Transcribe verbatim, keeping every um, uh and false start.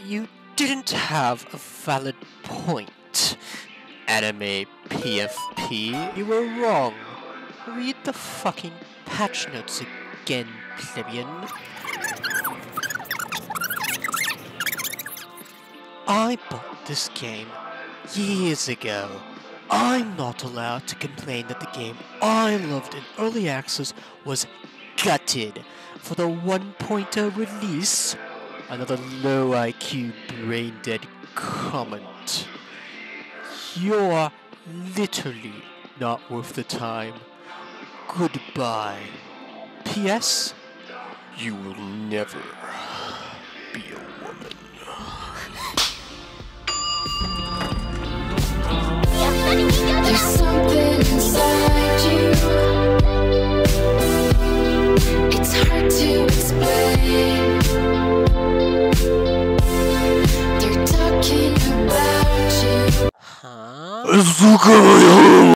You didn't have a valid point, Anime P F P. You were wrong. Read the fucking patch notes again, plebeian. I bought this game years ago. I'm not allowed to complain that the game I loved in early access was gutted for the one point oh release. Another low I Q brain-dead comment. You're literally not worth the time. Goodbye. P S. You will never be a woman. There's something inside you. It's hard to explain. They're talking about you. Huh?